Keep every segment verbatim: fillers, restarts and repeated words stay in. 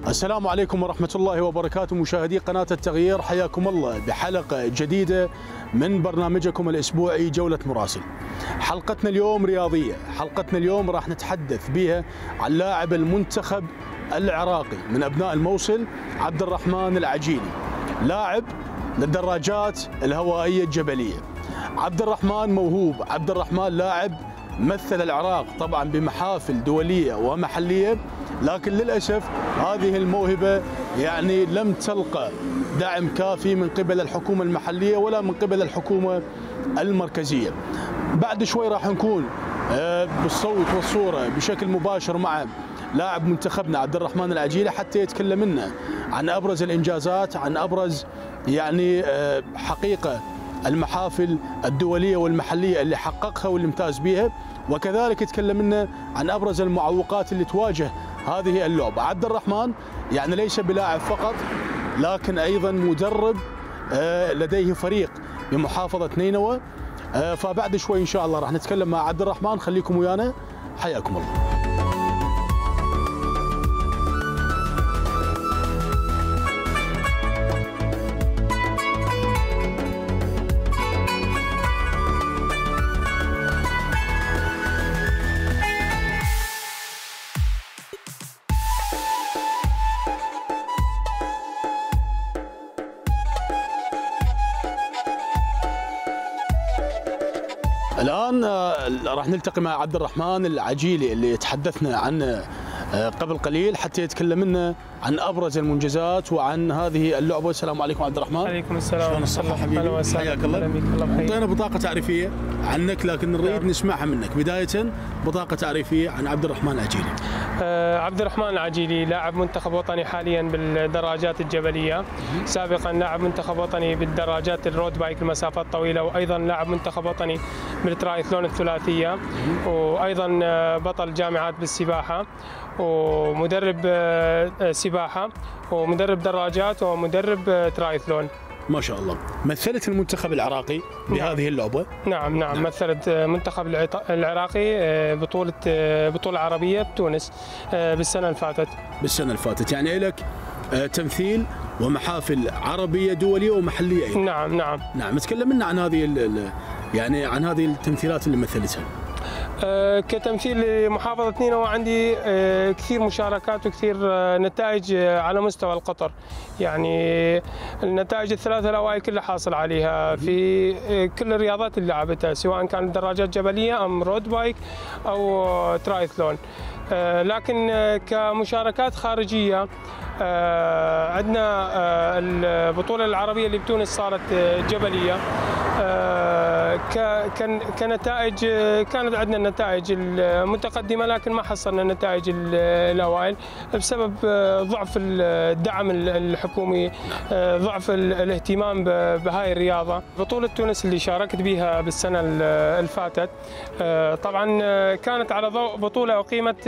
السلام عليكم ورحمة الله وبركاته، مشاهدي قناة التغيير، حياكم الله بحلقة جديدة من برنامجكم الأسبوعي جولة مراسل. حلقتنا اليوم رياضية، حلقتنا اليوم راح نتحدث بها عن لاعب المنتخب العراقي من أبناء الموصل عبد الرحمن العجيلي، لاعب للدراجات الهوائية الجبلية. عبد الرحمن موهوب، عبد الرحمن لاعب مثل العراق طبعا بمحافل دولية ومحلية، لكن للأسف هذه الموهبة يعني لم تلقى دعم كافي من قبل الحكومة المحلية ولا من قبل الحكومة المركزية. بعد شوي راح نكون بالصوت والصورة بشكل مباشر مع لاعب منتخبنا عبد الرحمن العجيلي حتى يتكلم لنا عن أبرز الإنجازات، عن أبرز يعني حقيقة المحافل الدولية والمحلية اللي حققها واللي امتاز بها، وكذلك يتكلم لنا عن أبرز المعوقات اللي تواجه هذه اللعبة. عبد الرحمن يعني ليس بلاعب فقط، لكن أيضا مدرب لديه فريق بمحافظة نينوى. فبعد شوي إن شاء الله راح نتكلم مع عبد الرحمن، خليكم ويانا، حياكم الله. الآن راح نلتقي مع عبد الرحمن العجيلي اللي تحدثنا عنه قبل قليل حتى يتكلم لنا عن أبرز المنجزات وعن هذه اللعبة. السلام عليكم عبد الرحمن. عليكم السلام. شلون الصحة حبيبي؟ حياك الله. أعطينا بطاقة تعريفية عنك، لكن نريد نسمعها منك. بداية بطاقة تعريفية عن عبد الرحمن العجيلي. آه عبد الرحمن العجيلي لاعب منتخب وطني حاليا بالدراجات الجبلية، سابقا لاعب منتخب وطني بالدراجات الرود بايك المسافات الطويلة، وأيضا لاعب منتخب وطني بالترايثلون الثلاثية، وأيضا بطل جامعات بالسباحة، ومدرب سباحة، ومدرب دراجات، ومدرب ترايثلون. ما شاء الله. مثلت المنتخب العراقي بهذه نعم. اللعبة؟ نعم نعم مثلت منتخب العراقي بطولة بطولة عربية بتونس بالسنة اللي فاتت. بالسنة اللي فاتت، يعني لك تمثيل ومحافل عربية دولية ومحلية أيضا. نعم نعم نعم. تكلم لنا عن هذه يعني عن هذه التمثيلات اللي مثلتها. أه كتمثيل لمحافظة نينوى عندي أه كثير مشاركات وكثير أه نتائج أه على مستوى القطر، يعني النتائج الثلاثة الأوائل كلها حاصل عليها في أه كل الرياضات اللي لعبتها، سواء كانت دراجات جبلية أم رود بايك أو ترايثلون. أه لكن أه كمشاركات خارجية أه عندنا أه البطولة العربية اللي بتونس صارت أه جبلية. أه كنتائج كانت عندنا النتائج المتقدمة، لكن ما حصلنا النتائج الأوائل بسبب ضعف الدعم الحكومي، ضعف الاهتمام بهاي الرياضة. بطولة تونس اللي شاركت بها بالسنة اللي فاتت طبعا كانت على ضوء بطولة أقيمت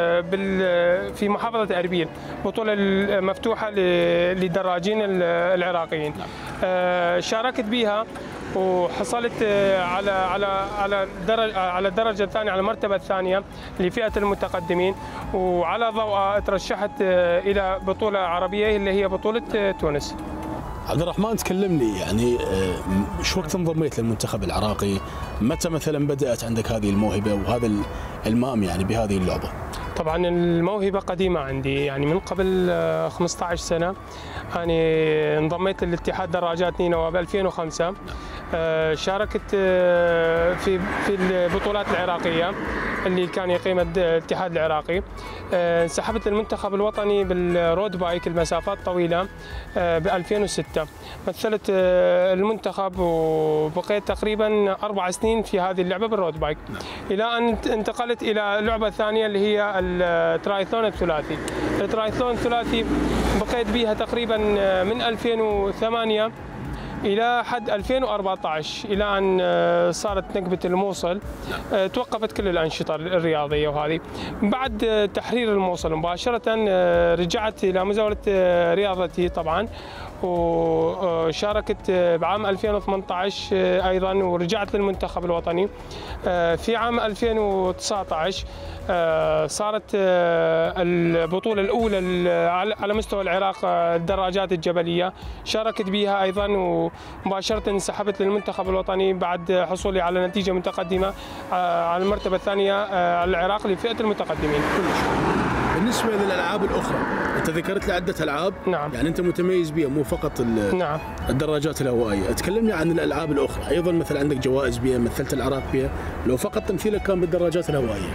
في محافظة أربيل، بطولة مفتوحة للدراجين العراقيين. شاركت بها وحصلت على على على الدرجه على الدرجه الثانيه، على المرتبه الثانيه لفئه المتقدمين، وعلى ضوء ترشحت الى بطوله عربيه اللي هي بطوله تونس. عبد الرحمن، تكلمني يعني شو وقت انضميت للمنتخب العراقي؟ متى مثلا بدات عندك هذه الموهبه وهذا المام يعني بهذه اللعبه؟ طبعا الموهبة قديمة عندي، يعني من قبل خمسة عشر سنة أنا انضميت للاتحاد دراجات نينوى ب ألفين وخمسة. شاركت في في البطولات العراقية اللي كان يقيمها الاتحاد العراقي. انسحبت المنتخب الوطني بالرود بايك المسافات الطويلة ب ألفين وستة، مثلت المنتخب وبقيت تقريبا أربع سنين في هذه اللعبة بالرود بايك، إلى أن انتقلت إلى اللعبة الثانية اللي هي الترايثلون الثلاثي. الترايثلون الثلاثي بقيت بها تقريبا من ألفين وثمانية إلى حد ألفين وأربعة عشر، إلى أن صارت نكبة الموصل توقفت كل الأنشطة الرياضية. وهذه بعد تحرير الموصل مباشرة رجعت إلى مزاولة رياضتي طبعا، وشاركت بعام ألفين وثمانية عشر أيضا ورجعت للمنتخب الوطني. في عام ألفين وتسعة عشر صارت البطولة الأولى على مستوى العراق الدراجات الجبلية، شاركت بها أيضا ومباشرة انسحبت للمنتخب الوطني بعد حصولي على نتيجة متقدمة على المرتبة الثانية على العراق لفئة المتقدمين. بالنسبة للألعاب الأخرى أنت ذكرت لي عدة ألعاب. نعم. يعني أنت متميز بها مو فقط نعم. الدراجات الهوائية. تكلمني عن الألعاب الأخرى أيضا، مثل عندك جوائز بها، مثلت العراق بها، لو فقط تمثيلك كان بالدراجات الهوائية.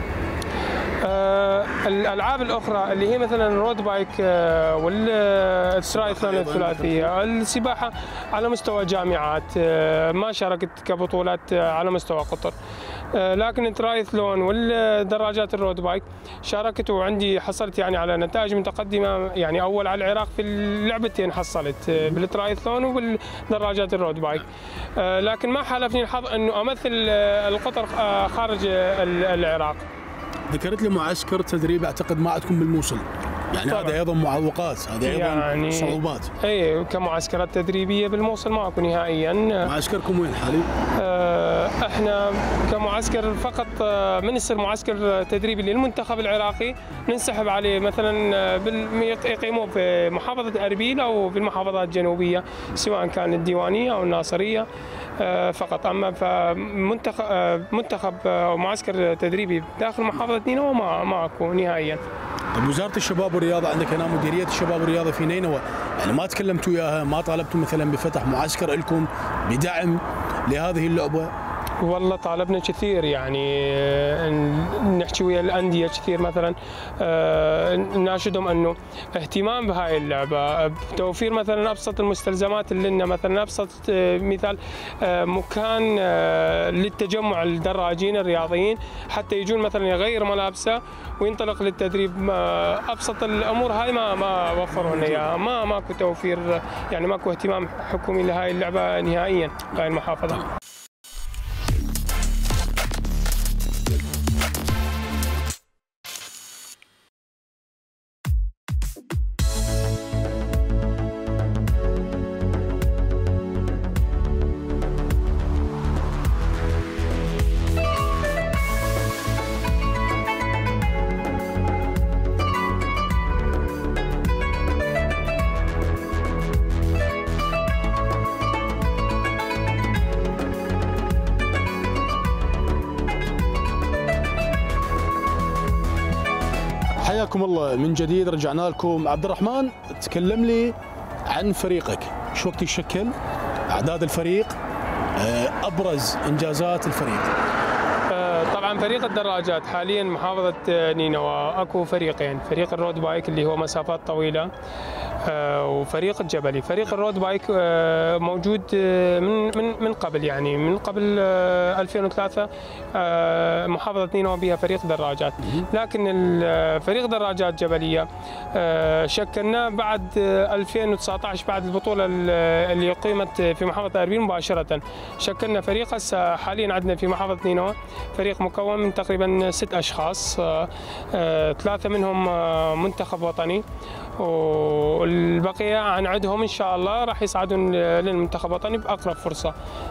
آه الالعاب الاخرى اللي هي مثلا الرود بايك آه والترايثلون الثلاثيه، السباحه على مستوى جامعات، آه ما شاركت كبطولات آه على مستوى قطر، آه لكن الترايثلون والدراجات الرود بايك شاركت وعندي حصلت يعني على نتائج متقدمه، يعني اول على العراق في اللعبتين حصلت آه بالترايثلون وبالدراجات الرود بايك، آه لكن ما حالفني الحظ انه امثل آه القطر آه خارج آه العراق. ذكرت لي معسكر تدريب اعتقد ما عندكم بالموصل، يعني طبعا. هذا ايضا معوقات، هذا ايضا يعني صعوبات. اي كمعسكرات تدريبيه بالموصل ماكو نهائيا. معسكركم وين حالي؟ آه احنا كمعسكر فقط من يصير معسكر تدريبي للمنتخب العراقي ننسحب عليه مثلا يقيموه في محافظه اربيل او في المحافظات الجنوبيه سواء كان الديوانيه او الناصريه فقط، اما فمنتخب منتخب او معسكر تدريبي داخل محافظه نينوى ما ماكو نهائيا. طيب وزاره الشباب والرياضه عندك هنا مديريه الشباب والرياضه في نينوى، يعني ما تكلمتوا وياها، ما طالبتوا مثلا بفتح معسكر لكم بدعم لهذه اللعبه؟ والله طالبنا كثير، يعني نحكي ويا الانديه كثير مثلا نناشدهم انه اهتمام بهاي اللعبه، بتوفير مثلا ابسط المستلزمات اللي لنا، مثلا ابسط مثال مكان للتجمع الدراجين الرياضيين حتى يجون مثلا يغير ملابسه وينطلق للتدريب. ابسط الامور هاي ما ما وفروا لنا اياها، ما ماكو توفير، يعني ماكو اهتمام حكومي لهاي اللعبه نهائيا بهاي المحافظه. حياكم الله من جديد، رجعنا لكم. عبد الرحمن تكلم لي عن فريقك، شو وقت يشكل، اعداد الفريق، ابرز انجازات الفريق. طبعا فريق الدراجات حاليا محافظه نينوى اكو فريقين، فريق الرود بايك اللي هو مسافات طويله وفريق الجبلي. فريق الرود بايك موجود من من من قبل، يعني من قبل ألفين وثلاثة محافظه نينوى بها فريق دراجات، لكن فريق دراجات جبليه شكلناه بعد ألفين وتسعة عشر بعد البطوله اللي قيمت في محافظه اربيل مباشره. شكلنا فريق هسه حاليا عندنا في محافظه نينوى فريق مكون من تقريبا ست اشخاص، ثلاثه منهم منتخب وطني والبقيه عن عدهم ان شاء الله راح يصعدون للمنتخب الوطني باقرب فرصه.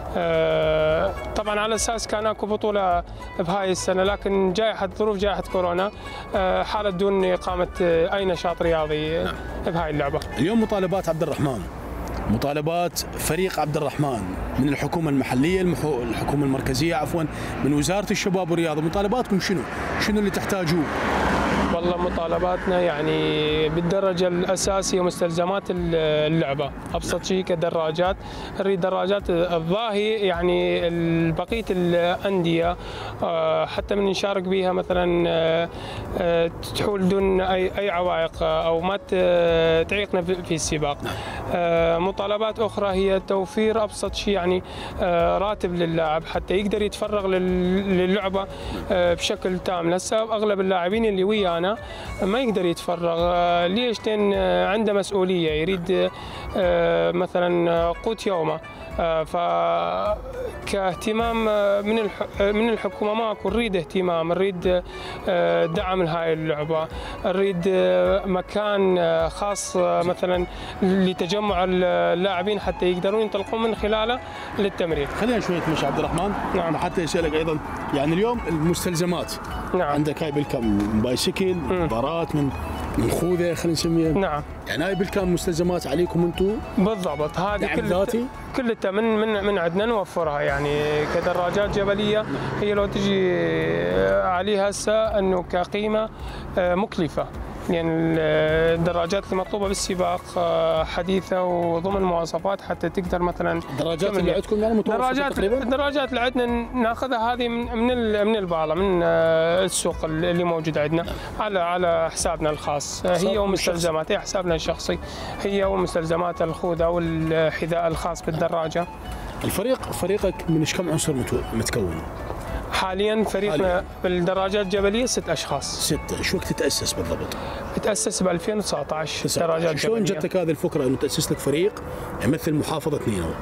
طبعا على اساس كان اكو بطوله بهاي السنه، لكن جائحه ظروف جائحه كورونا حالت دون اقامه اي نشاط رياضي بهاي اللعبه. اليوم مطالبات عبد الرحمن، مطالبات فريق عبد الرحمن من الحكومه المحليه، الحكومه المركزيه عفوا، من وزاره الشباب والرياضه، مطالباتكم شنو؟ شنو اللي تحتاجوه؟ والله مطالباتنا يعني بالدرجة الأساسية مستلزمات اللعبة، أبسط شيء كدراجات، نريد دراجات الظاهي، يعني بقية الأندية حتى من نشارك بها مثلا تحول دون أي أي عوائق أو ما تعيقنا في السباق. مطالبات أخرى هي توفير أبسط شيء، يعني راتب للاعب حتى يقدر يتفرغ للعبة بشكل تام. هسه أغلب اللاعبين اللي ويانا ما يقدر يتفرغ، ليش؟ لأن عنده مسؤولية، يريد مثلا قوت يومه، فكاهتمام من من الحكومه ماكو، نريد اهتمام، نريد دعم لهاي اللعبه، نريد مكان خاص مثلا لتجمع اللاعبين حتى يقدرون ينطلقون من خلاله للتمرين. خلينا شوي نتمشى عبد الرحمن. نعم. حتى اسالك ايضا يعني اليوم المستلزمات. نعم. عندك هاي بالكم بايسكل، مباراه من من خوذه خلينا نسميها. نعم. يعني هاي بالكم مستلزمات عليكم انتم؟ بالضبط، هذه كلها كلها من من من عندنا نوفرها، يعني كدراجات جبليه هي لو تجي عليها هسه انه كقيمه مكلفه، يعني الدراجات المطلوبه بالسباق حديثه وضمن مواصفات حتى تقدر مثلا. الدراجات اللي عندكم يعني متوسطه تقريبا؟ الدراجات اللي عندنا ناخذها هذه من من من الباله من السوق اللي موجود عندنا على على حسابنا الخاص، هي ومستلزماتها حسابنا الشخصي، هي ومستلزمات الخوذه والحذاء الخاص بالدراجه. الفريق فريقك من ايش كم عنصر متكون؟ حاليا فريقنا بالدراجات الجبليه ست اشخاص. ستة، شو وقت تأسس بالضبط؟ تأسس ب ألفين وتسعة عشر دراجات جبليه. شلون جتك هذه الفكره انه تأسس لك فريق يمثل محافظه نينوى؟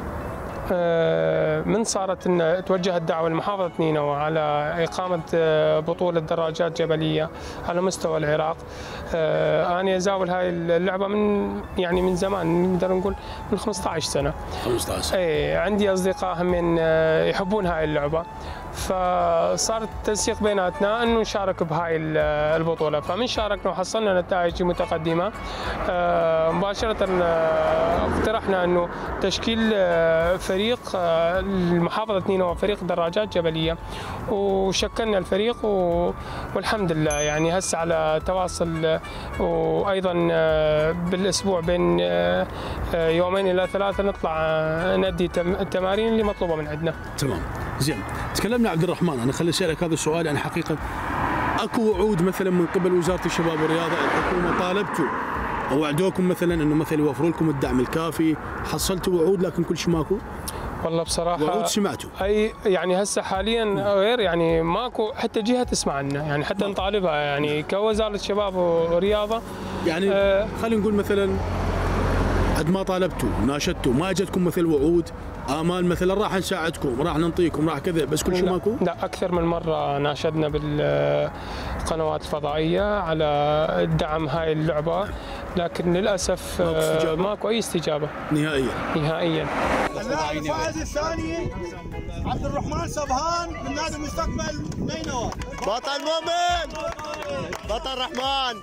من صارت ان توجه الدعوه لمحافظه نينوى على اقامه بطوله دراجات جبليه على مستوى العراق. انا ازاول هاي اللعبه من يعني من زمان، نقدر نقول من خمسطعش سنه. خمسطعش سنه. اي عندي اصدقاء هم يحبون هاي اللعبه، فصار التنسيق بيناتنا انه نشارك بهاي البطوله، فمن شاركنا وحصلنا نتائج متقدمه مباشره اقترحنا انه تشكيل فريق لمحافظه نينوى، فريق دراجات جبليه، وشكلنا الفريق والحمد لله يعني هسه على تواصل، وايضا بالاسبوع بين يومين الى ثلاثه نطلع ندي التمارين اللي مطلوبه من عندنا. تمام. زين، تكلمنا عبد الرحمن، انا خليني اسالك هذا السؤال. يعني حقيقه اكو وعود مثلا من قبل وزاره الشباب والرياضه، الحكومه طالبتوا او وعدوكم مثلا انه مثلا يوفروا لكم الدعم الكافي، حصلتوا وعود لكن كل شيء ماكو؟ والله بصراحه وعود سمعتوا؟ اي يعني هسه حاليا غير، يعني ماكو حتى جهه تسمع عنا، يعني حتى نطالبها يعني كوزاره الشباب والرياضه. يعني آه خلينا نقول مثلا قد ما طالبتوا وناشدتوا ما اجتكم مثل وعود امال مثلا راح نساعدكم، راح نعطيكم، راح كذا، بس كل شيء ماكو؟ لا، اكثر من مره ناشدنا بالقنوات الفضائيه على دعم هاي اللعبه، لكن للاسف ماكو اي استجابه نهائيا. نهائيا. اللاعب الفائز الثاني عبد الرحمن صبهان من نادي مستقبل نينوى. بطل مؤمن، بطل رحمن.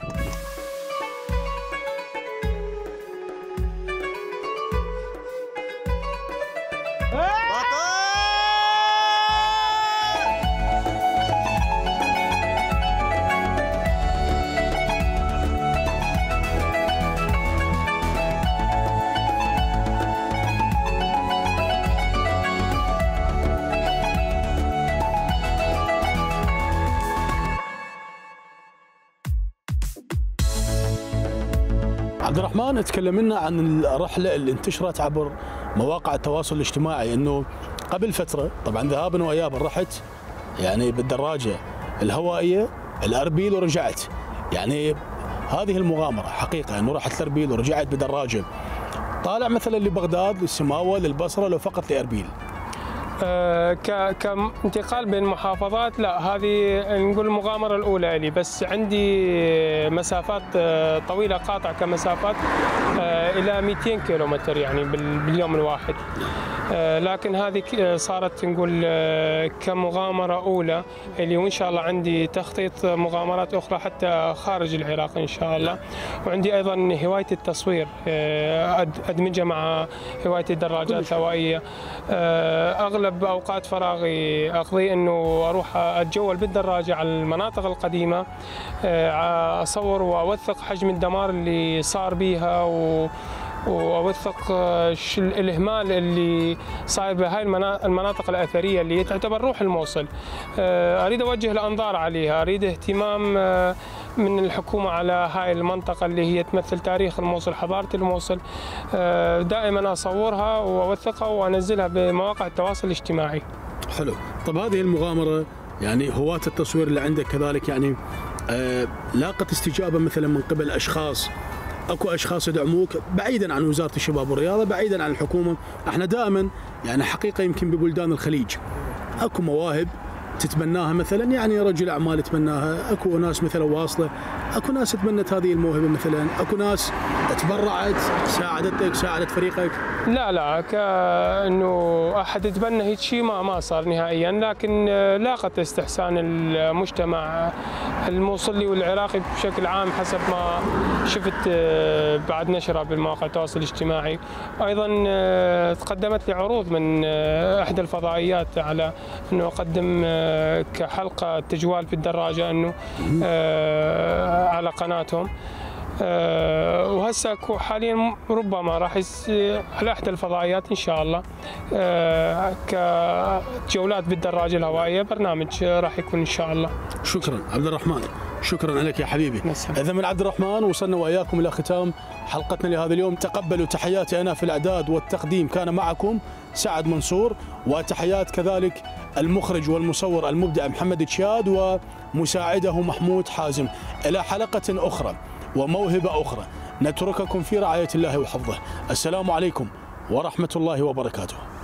عبد الرحمن، تكلمنا عن الرحله اللي انتشرت عبر مواقع التواصل الاجتماعي، انه قبل فتره طبعا ذهابا وايابا رحت يعني بالدراجه الهوائيه الاربيل ورجعت، يعني هذه المغامره حقيقه انه رحت لاربيل ورجعت بدراجه، طالع مثلا لبغداد للسماوه للبصره لو فقط لاربيل؟ أه كانتقال بين محافظات لا، هذه نقول المغامرة الأولى لي، بس عندي مسافات طويلة قاطع كمسافات أه إلى مئتين كيلومتر يعني باليوم الواحد. أه لكن هذه صارت نقول أه كمغامرة أولى اللي، وإن شاء الله عندي تخطيط مغامرات أخرى حتى خارج العراق إن شاء الله. وعندي أيضا هواية التصوير أه أدمجها مع هواية الدراجات الهوائية. أه أغلب بأوقات فراغي أقضي أنه أروح أتجول بالدراجة على المناطق القديمة، أصور وأوثق حجم الدمار اللي صار بيها و واوثق الاهمال اللي صاير بهاي المناطق الاثريه اللي تعتبر روح الموصل. اريد اوجه الانظار عليها، اريد اهتمام من الحكومه على هاي المنطقه اللي هي تمثل تاريخ الموصل، حضاره الموصل. دائما اصورها واوثقها وانزلها بمواقع التواصل الاجتماعي. حلو. طب هذه المغامره يعني هواة التصوير اللي عندك كذلك يعني لاقت استجابه مثلا من قبل اشخاص اكو اشخاص يدعموك بعيدا عن وزاره الشباب والرياضه، بعيدا عن الحكومه. احنا دائما يعني حقيقه يمكن ببلدان الخليج اكو مواهب تتبناها مثلا، يعني رجل اعمال يتبناها، اكو ناس مثلا واصله، اكو ناس تبنت هذه الموهبه مثلا، اكو ناس تبرعت ساعدتك ساعدت فريقك. لا لا كأنه أحد يتبنى هيك شيء ما ما صار نهائيا، لكن لاقت استحسان المجتمع الموصلي والعراقي بشكل عام حسب ما شفت بعد نشرها بالمواقع التواصل الاجتماعي. أيضا تقدمت لي عروض من إحدى الفضائيات على أنه أقدم كحلقة تجوال في الدراجة أنه على قناتهم. أه وهسه حاليا ربما راح على احدى الفضائيات ان شاء الله أه كجولات بالدراجه الهوائيه، برنامج راح يكون ان شاء الله. شكرا عبد الرحمن، شكرا لك يا حبيبي. اذا من عبد الرحمن وصلنا واياكم الى ختام حلقتنا لهذا اليوم. تقبلوا تحياتي انا في الاعداد والتقديم، كان معكم سعد منصور، وتحيات كذلك المخرج والمصور المبدع محمد تشياد ومساعده محمود حازم. الى حلقه اخرى وموهبة أخرى، نترككم في رعاية الله وحفظه. السلام عليكم ورحمة الله وبركاته.